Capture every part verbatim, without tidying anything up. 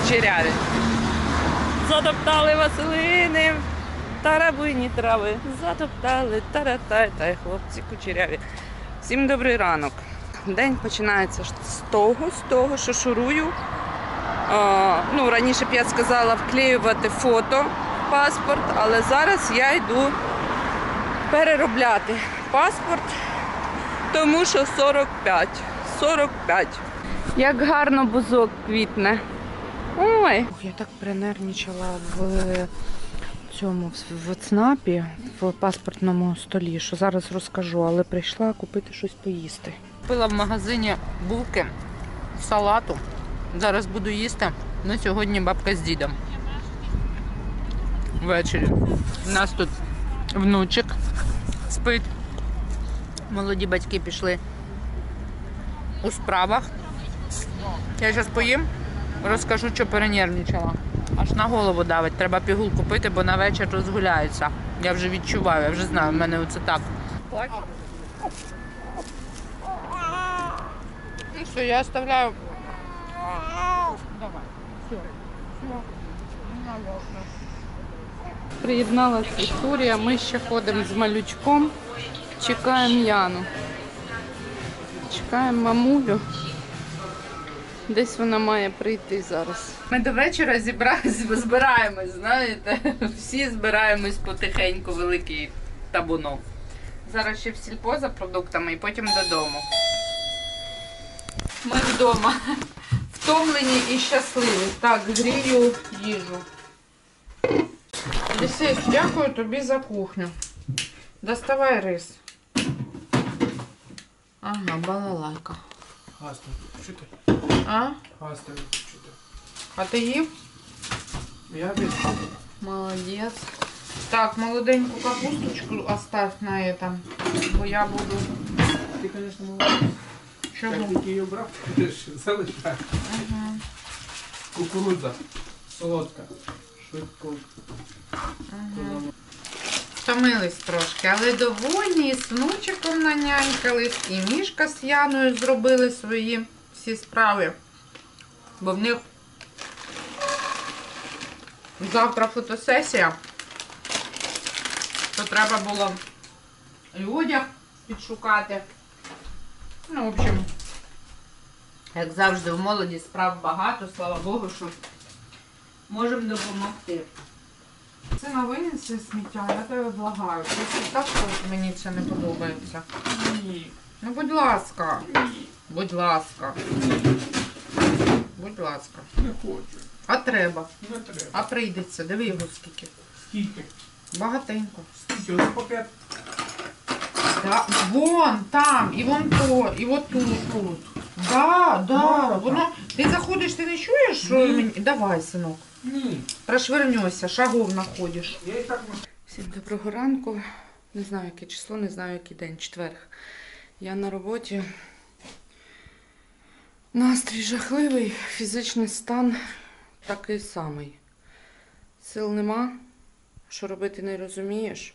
кучеряві. Затоптали Василини, тарабуйні трави. Затоптали, таратай-тай, хлопці кучеряві. Всім добрий ранок. День починається з того, з того, що шурую. А, ну, раніше б я сказала вклеювати фото в паспорт, але зараз я йду переробляти паспорт, тому що сорок п'ять. сорок п'ять. Як гарно бузок квітне. Ой. Я так принервничала в цьому, в ЦНАПі, в паспортному столі, що зараз розкажу, але прийшла купити щось поїсти. Купила в магазині булки, салату. Зараз буду їсти. Ну, сьогодні бабка з дідом. Ввечері. У нас тут внучик спить. Молоді батьки пішли у справах. Я зараз поїм, розкажу, що перенервничала. Аж на голову давить. Треба пігулку пити, бо на вечір розгуляються. Я вже відчуваю, я вже знаю, в мене оце так. Плачу. Ну все, я оставляю. Давай. Все. Приєдналася Вікторія, ми ще ходимо з малючком, чекаємо Яну. Чекаємо мамулю. Десь вона має прийти зараз. Ми до вечора збираємось, знаєте. Всі збираємось потихеньку, великий табунок. Зараз ще в сільпо за продуктами і потім додому. Ми вдома. Втомлені і щасливі. Так, грію їжу. Лісей, дякую тобі за кухню. Доставай рис. Ага, балалайка. Гаста, що ти? А? Гаста, що ти? А ти їв? Я вийшов. Молодець. Так, молоденьку капусточку оставь на этом, бо я буду... Ти, звісно, молодець. Чого? Як тільки її обрав, ти ж залишаєш. Ага. Кукурудза. Солодка. Швидко. Ага. Втомились трошки, але довольні, і з внучиком нанянькались, і Мішка з Яною зробили свої всі справи. Бо в них завтра фотосесія, то треба було і одяг підшукати. Ну, в общем, як завжди, в молоді справ багато, слава Богу, що можемо допомогти. Це винеси сміття, я тебе благаю. Просто так мені це не подобається. Ні. Ну, будь ласка. Ні. Будь ласка. Будь ласка. Не хочу. А треба. Не треба. А прийдеться. Диви його скільки. Скільки? Багатенько. Скільки? Ось по п'ять. Да. Вон, там, і вон то, і от тут, тут. Да, да. Мало Воно... там. Ти заходиш, ти не чуєш, що Ні. мені... Давай, синок. Ні. Прошвирнешся, шагов находиш. Я і так можу. Всім доброго ранку. Не знаю, яке число, не знаю, який день, четверг. Я на роботі. Настрій жахливий, фізичний стан такий самий. Сил нема, що робити не розумієш.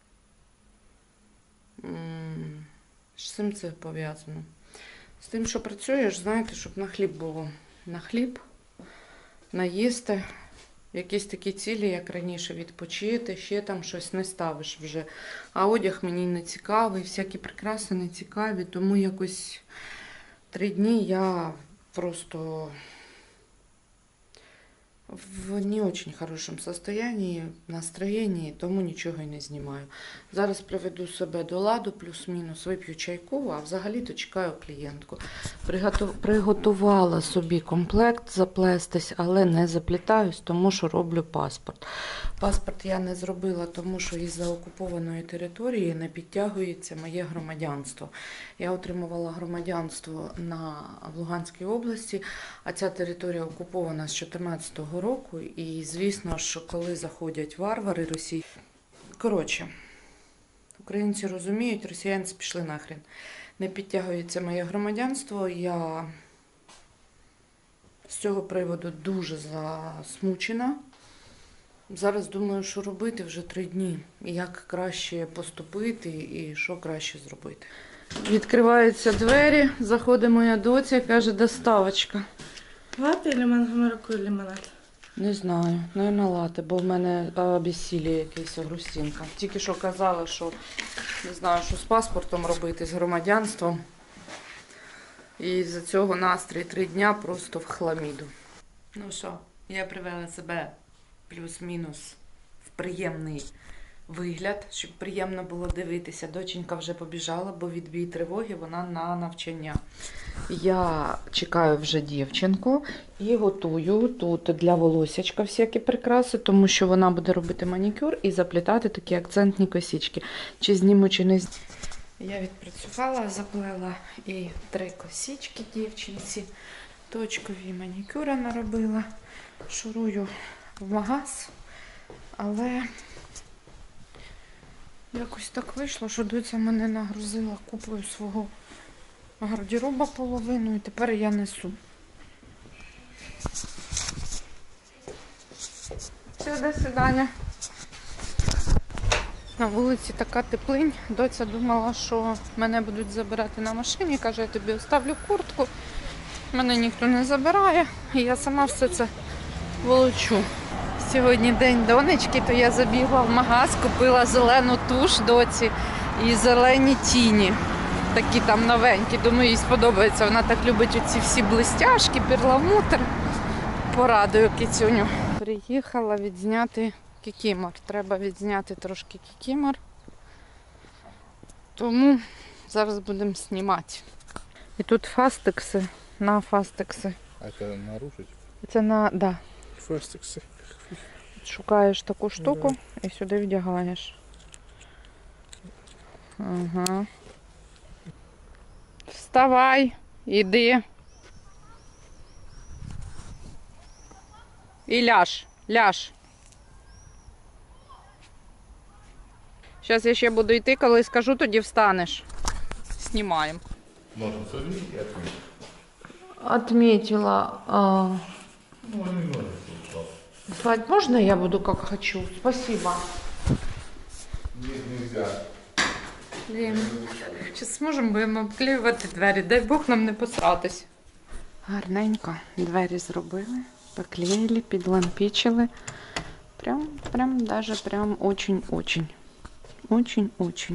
М, З цим це пов'язано? З тим, що працюєш, знаєте, щоб на хліб було. На хліб, наїсти. Якісь такі цілі, як раніше, відпочити, ще там щось не ставиш вже. А одяг мені не цікавий, всякі прикраси не цікаві, тому якось три дні я просто в не очень хорошем состоянии, настроєнні, тому нічого й не знімаю. Зараз приведу себе до ладу, плюс-мінус, вип'ю чайку, а взагалі-то чекаю клієнтку. Приготу- Приготувала собі комплект заплестись, але не заплітаюсь, тому що роблю паспорт. Паспорт я не зробила, тому що із-за окупованої території не підтягується моє громадянство. Я отримувала громадянство на в Луганській області, а ця територія окупована з чотирнадцятого року, і звісно, що коли заходять варвари Росії... Коротше, українці розуміють, росіянці пішли нахрен. Не підтягується моє громадянство, я з цього приводу дуже засмучена. Зараз думаю, що робити вже три дні, як краще поступити і що краще зробити. Відкриваються двері, заходить моя доця, каже, доставочка. Лати или манго-маракуйя лимонад? Не знаю, наверное, лати, бо в мене безсілля якесь грустинка. Тільки що казала, що не знаю, що з паспортом робити, з громадянством. І з-за цього настрій три дня просто в хламіду. Ну що, я привела себе плюс-мінус в приємний вигляд, щоб приємно було дивитися. Доченька вже побіжала, бо відбій тривоги, вона на навчання. Я чекаю вже дівчинку і готую тут для волосячка всякі прикраси, тому що вона буде робити манікюр і заплітати такі акцентні косички. Чи зніму, чи не зніму. Я відпрацювала, заплела і три косички дівчинці, точкові манікюри наробила. Шурую в магаз, але якось так вийшло, що доця мене нагрузила купою свого гардероба половину, і тепер я несу. Все, до свидання. На вулиці така теплинь. Доця думала, що мене будуть забирати на машині. Каже, я тобі оставлю куртку. Мене ніхто не забирає. І я сама все це волочу. Сьогодні день донечки, то я забігла в магаз, купила зелену туш доці і зелені тіні. Такі там новенькі. Думаю, їй сподобається. Вона так любить оці всі блистяшки, перламутр. Порадую кицюню. Приїхала відзняти кікімор. Треба відзняти трошки кікімор. Тому зараз будемо знімати. І тут фастекси, на фастекси. А це нарушить? Це на, да. Фастекси. Шукаєш таку штуку і сюди вдягаєш. Ага. Вставай, іди. І ляж, ляж. Зараз я ще буду йти, коли скажу, тоді встанеш. Знімаємо. Можна собі і відмітити. Отметила. А... Ну, не можна. Вадь, можно я буду как хочу? Спасибо. Ні, нельзя. Блін, чи зможемо будемо обклеювати двері? Дай Бог нам не посратись. Гарненько двері зробили, поклеїли, підлампічили. Прям, прям, даже прям очень-очень. Очень-очень.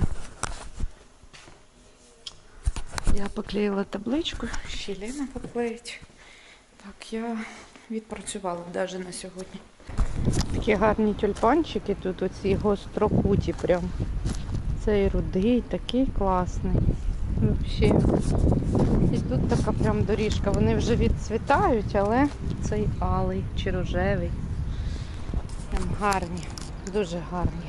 Я поклеїла табличку, ще Лена поклеїть. Так, я відпрацювала навіть на сьогодні. Такі гарні тюльпанчики тут, оці гострокуті прям. Цей рудий, такий класний. Взагалі. І тут така прям доріжка. Вони вже відцвітають, але цей алий чи рожевий. Прям гарні, дуже гарні.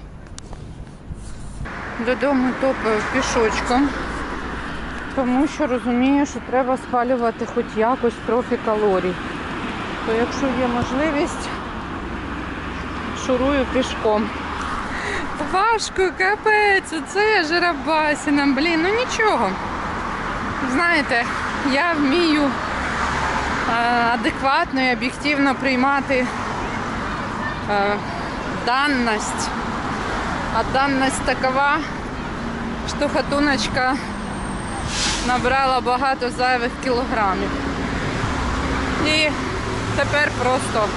Додому топаю пішочком, тому що розумію, що треба спалювати хоч якось трохи калорій. То якщо є можливість, шурую пішком. Важко, капець, оце жиробасіна, блін, ну нічого. Знаєте, я вмію адекватно і об'єктивно приймати данность. А данность такова, що хатуночка набрала багато зайвих кілограмів. І тепер просто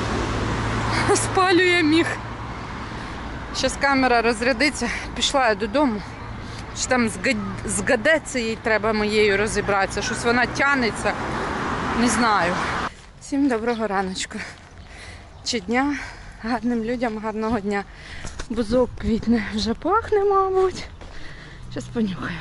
спалює міг. Зараз камера розрядиться, пішла я додому. Що там з гадеться їй треба моєю розібратися, щось вона тянеться, не знаю. Всім доброго раночку. Чи дня, гарним людям гарного дня. Бузок квітне вже пахне, мабуть. Зараз понюхаю.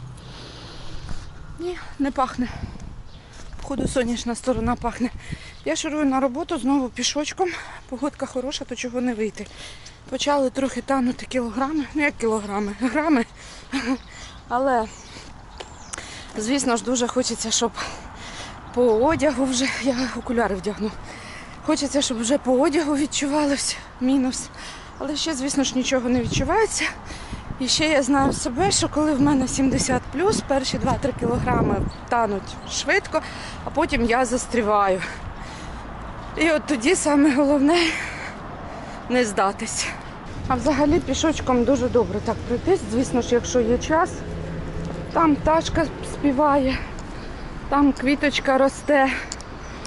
Ні, не пахне. Походу сонячна сторона пахне. Я шурую на роботу знову пішочком. Погодка хороша, то чого не вийти. Почали трохи танути кілограми. Ну як кілограми? Грами. Але, звісно ж, дуже хочеться, щоб по одягу вже... Я окуляри вдягну. Хочеться, щоб вже по одягу відчувалося мінус. Але ще, звісно ж, нічого не відчувається. І ще я знаю себе, що коли в мене сімдесят плюс, перші два-три кілограми тануть швидко, а потім я застріваю. І от тоді саме головне не здатись. А взагалі пішочком дуже добре так пройтись. Звісно ж, якщо є час, там пташка співає, там квіточка росте.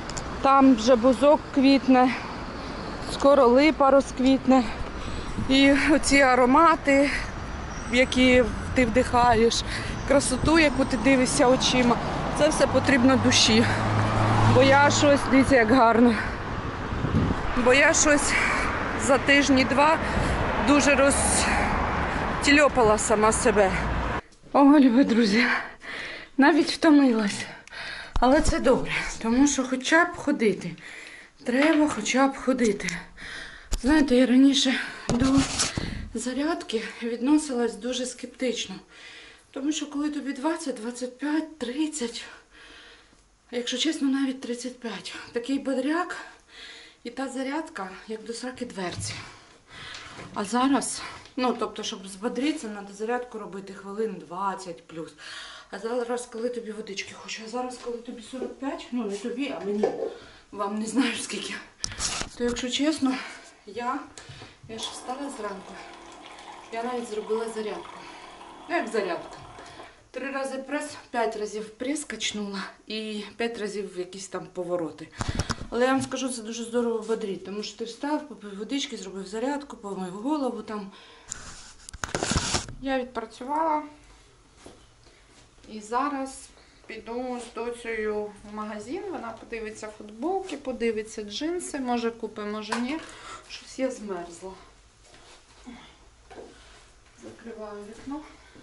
Там вже бузок квітне, скоро липа розквітне. І оці аромати, які ти вдихаєш, красоту, яку ти дивишся очима, це все потрібно душі. Бо я щось, дивіться, як гарно, бо я щось за тижні-два дуже розтільопала сама себе. О, любі друзі, навіть втомилась. Але це добре, тому що хоча б ходити. Треба хоча б ходити. Знаєте, я раніше до зарядки відносилась дуже скептично. Тому що коли тобі двадцять, двадцять п'ять, тридцять, якщо чесно, навіть тридцять п'ять, такий бодряк і та зарядка, як до сраки дверці. А зараз, ну, тобто, щоб збодритися, треба зарядку робити хвилин двадцять плюс. А зараз, коли тобі водички хочу, а зараз, коли тобі сорок п'ять, ну, не тобі, а мені, вам не знаю скільки, то, якщо чесно, я, я ж встала зранку, я навіть зробила зарядку. Як зарядка? Три рази прес, п'ять разів прес качнула і п'ять разів якісь там повороти. Але я вам скажу, це дуже здорово бодрить, тому що ти встав, попив водички, зробив зарядку, помив голову там. Я відпрацювала і зараз піду з доцею в магазин, вона подивиться футболки, подивиться джинси, може купить, може ні. Щось я змерзла. Закриваю вікно.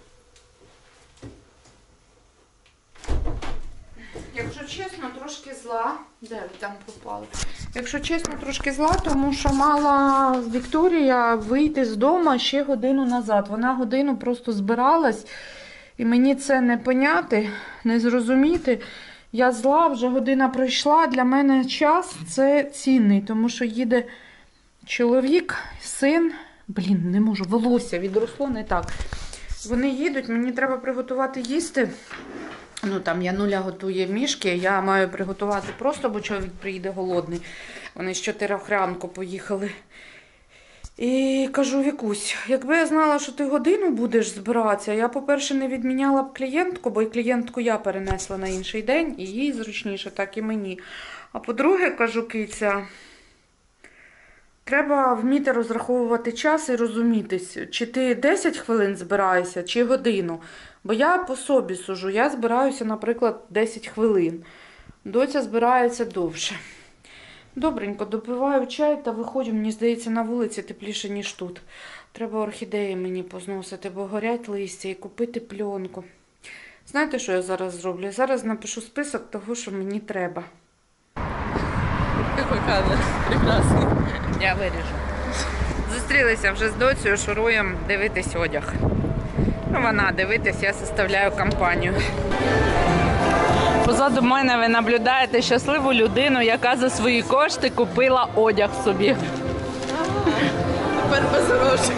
Якщо чесно, трошки зла. Де ви там пропали? Якщо чесно, трошки зла, тому що мала Вікторія вийти з дому ще годину назад. Вона годину просто збиралась, і мені це не поняти, не зрозуміти. Я зла, вже година пройшла. Для мене час це цінний, тому що їде чоловік, син. Блін, не можу, волосся відросло не так. Вони їдуть, мені треба приготувати їсти. Ну, там Януля готує мішки, я маю приготувати просто, бо чоловік приїде голодний. Вони з чотирьох ранку поїхали. І кажу, Вікусь, якби я знала, що ти годину будеш збиратися, я, по-перше, не відміняла б клієнтку, бо і клієнтку я перенесла на інший день, і їй зручніше, так і мені. А по-друге, кажу, киця, треба вміти розраховувати час і розумітись, чи ти десять хвилин збираєшся, чи годину. Бо я по собі сужу, я збираюся, наприклад, десять хвилин. Доця збирається довше. Добренько, допиваю чай та виходжу, мені здається, на вулиці тепліше, ніж тут. Треба орхідеї мені позносити, бо горять листя, і купити пленку. Знаєте, що я зараз зроблю? Я зараз напишу список того, що мені треба. Какой кадр? Прекрасний. Я виріжу. Зустрілися вже з доцею, шуруємо дивитись одяг. Ну, вона дивитись, я составляю компанію. Позаду мене ви наблюдаєте щасливу людину, яка за свої кошти купила одяг собі. Тепер без грошей.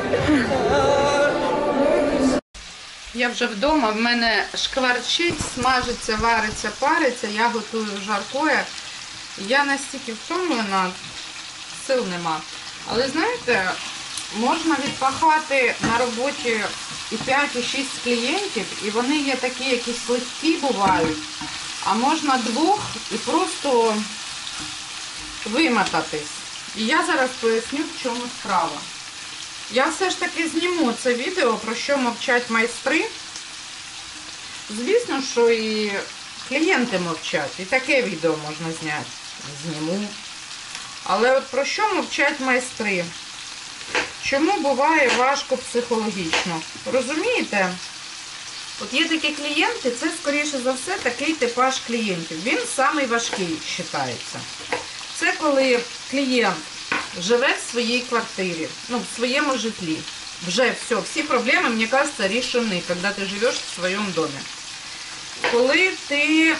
Я вже вдома, в мене шкварчить, смажиться, вариться, париться, я готую жаркое. Я настільки втомлена, сил нема. Але знаєте, можна відпахати на роботі і п'ять, і шість клієнтів, і вони є такі, якісь легкі бувають. А можна двох і просто вимотатись. І я зараз поясню, в чому справа. Я все ж таки зніму це відео, про що мовчать майстри. Звісно, що і клієнти мовчать. І таке відео можна зняти. Зніму. Але от про що мовчать майстри? Чому буває важко психологічно? Розумієте? От є такі клієнти, це, скоріше за все, такий типаж клієнтів. Він самий важкий вважається. Це коли клієнт живе в своїй квартирі, ну, в своєму житлі. Вже все, всі проблеми, мені кажется, рішені, коли ти живеш в своєму домі. Коли ти,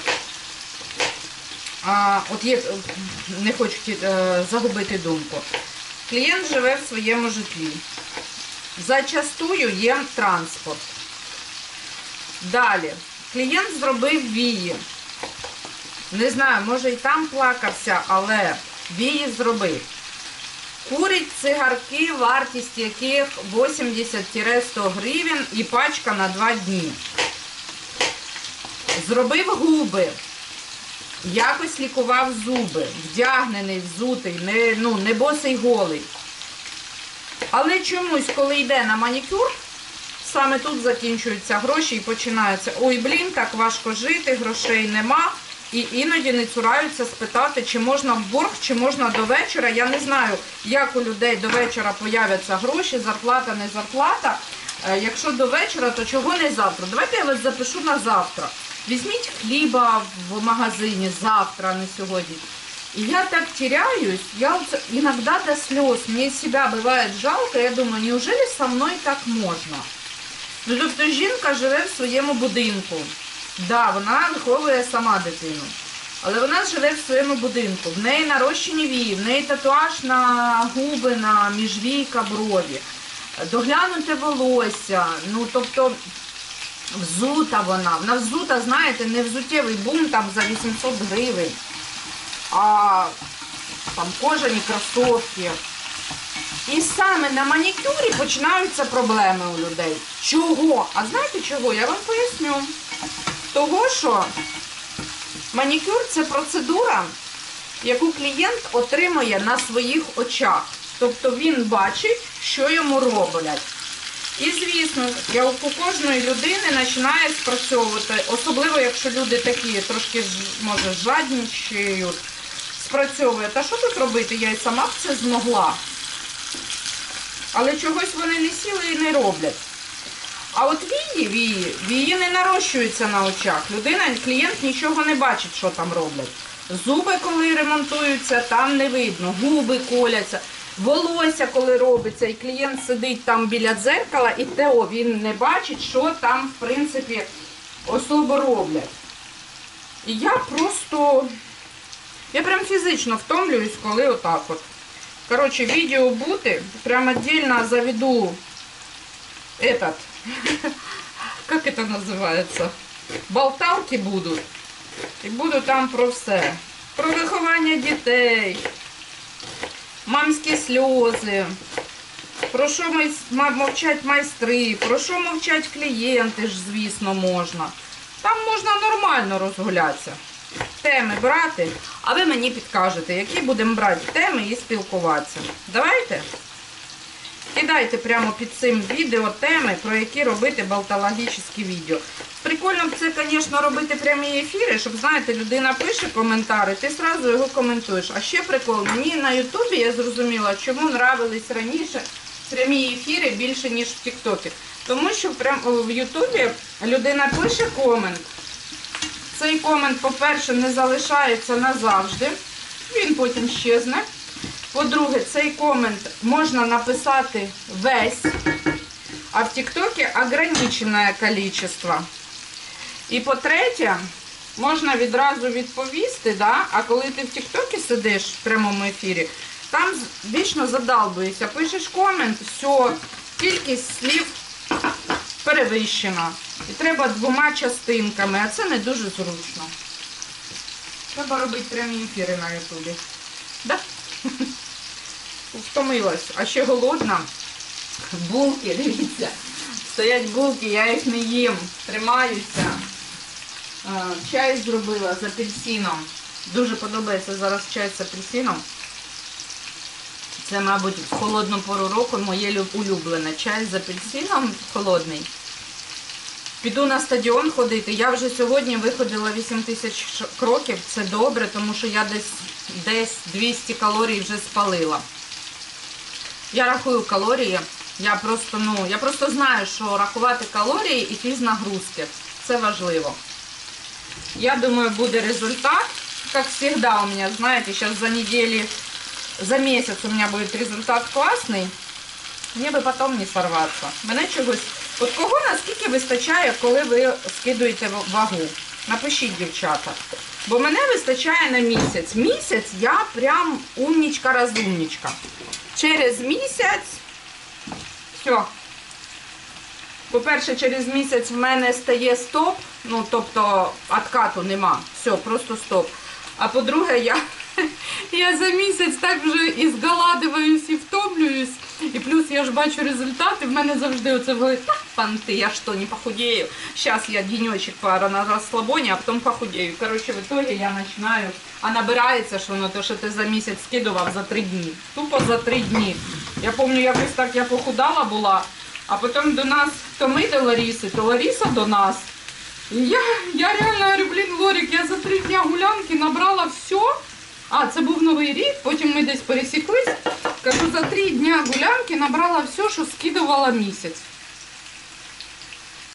а, от є, не хочу а, загубити думку, клієнт живе в своєму житлі. Зачастую є транспорт. Далі. Клієнт зробив вії. Не знаю, може і там плакався, але вії зробив. Курить цигарки, вартість яких вісімдесят - сто гривень і пачка на два дні. Зробив губи. якось лікував зуби, вдягнений, взутий, не, ну, не босий голий. Але чомусь, коли йде на манікюр, саме тут закінчуються гроші і починається: ой, блін, так важко жити, грошей нема. І іноді не цураються спитати, чи можна в борг, чи можна до вечора. Я не знаю, як у людей до вечора появляться гроші, зарплата, не зарплата. Якщо до вечора, то чого не завтра? Давайте я вас запишу на завтра. Візьміть хліба в магазині завтра, а не сьогодні. И я так теряюсь, я вот иногда до слез, мне себя бывает жалко, я думаю, неужели со мною так можна? Ну, тобто жінка живе в своєму будинку. Да, вона виховує сама дитину. Але вона живе в своєму будинку. В неї нарощені вії, в неї татуаж на губи, на міжвійка, брові. Доглянуте волосся, ну, тобто взута вона. Вона взута, знаєте, не взуттєвий бум там за вісімсот гривень. А там кожані кросовки. І саме на манікюрі починаються проблеми у людей. Чого? А знаєте чого? Я вам поясню. Того, що манікюр – це процедура, яку клієнт отримує на своїх очах. Тобто він бачить, що йому роблять. І, звісно, я у кожної людини починає спрацьовувати, особливо, якщо люди такі, трошки, може, жаднічають, спрацьовує. Та що тут робити? Я і сама б це змогла. Але чогось вони не сіли і не роблять. А от вії, вії, вії не нарощуються на очах. Людина, клієнт нічого не бачить, що там роблять. Зуби, коли ремонтуються, там не видно. Губи коляться. Волосся, коли робиться, і клієнт сидить там біля дзеркала, і тео, він не бачить, що там, в принципі, особо роблять. І я просто, я прям фізично втомлююсь, коли отак от. Короче, видео буде, прям отдельно заведу этот, как это называется, болталки будуть. І буду там про все. Про виховання дітей, мамські сльози, про що мовчать майстри, про що мовчать клієнти ж, звісно, можна. Там можна нормально розгулятися. Теми брати, а ви мені підкажете, які будемо брати теми і спілкуватися. Давайте? Кидайте прямо під цим відео теми, про які робити болтологічні відео. Прикольно б це, звісно, робити прямі ефіри, щоб, знаєте, людина пише коментар, і ти одразу його коментуєш. А ще прикол, мені на Ютубі я зрозуміла, чому нравились раніше прямі ефіри більше, ніж в Тіктокі. Тому що в Ютубі людина пише комент. Цей комент, по-перше, не залишається назавжди, він потім щезне. По-друге, цей комент можна написати весь, а в Тіктокі ограничене кількість. І по-третє, можна відразу відповісти, да? А коли ти в Тіктокі сидиш в прямому ефірі, там вічно задалбуєшся, пишеш комент, все, кількість слів перевищена. І треба двома частинками, а це не дуже зручно. Треба робити прямі ефіри на Ютубі. Да? Втомилась. А ще голодна. Булки, дивіться. Стоять булки, я їх не їм. Тримаюся. Чай зробила з апельсином. Дуже подобається зараз чай з апельсином. Це, мабуть, в холодну пору року моє улюблене. Чай з апельсином холодний. Піду на стадіон ходити. Я вже сьогодні виходила вісім тисяч кроків. Це добре, тому що я десь, десь двісті калорій вже спалила. Я рахую калорії. Я просто, ну, я просто знаю, що рахувати калорії і фізнагрузки. Це важливо. Я думаю, буде результат. Как всегда у меня, знаете, сейчас за неделю, за месяц у меня будет результат классный. Мне би потім не сорватися. Мене чогось... От кого наскільки вистачає, коли ви скидуєте вагу? Напишіть, дівчата. Бо мене вистачає на місяць. Місяць я прям умнічка-розумнічка. Через місяць... Все. По-перше, через місяць в мене стає стоп. Ну, тобто, откату нема. Все, просто стоп. А по-друге, я... Я за місяць так вже і згаладиваюсь, і втомлююсь. І плюс я ж бачу результати. В мене завжди оце говорить, так, панти, я що, не похудею? Зараз я денечек пара на розслабоні, а потім похудею. Коротше, в итоге я починаю, а набирається, що воно те, що ти за місяць скидував за три дні. Тупо за три дні. Я пам'ятаю, якось так я похудала була, а потім до нас, то ми до Ларіси, то Ларіса до нас. І я, я реально говорю, блін, Лорік, я за три дня гулянки набрала все. А, це був Новий рік, потім ми десь пересіклись. Кажу, за три дня гулянки набрала все, що скидувала місяць.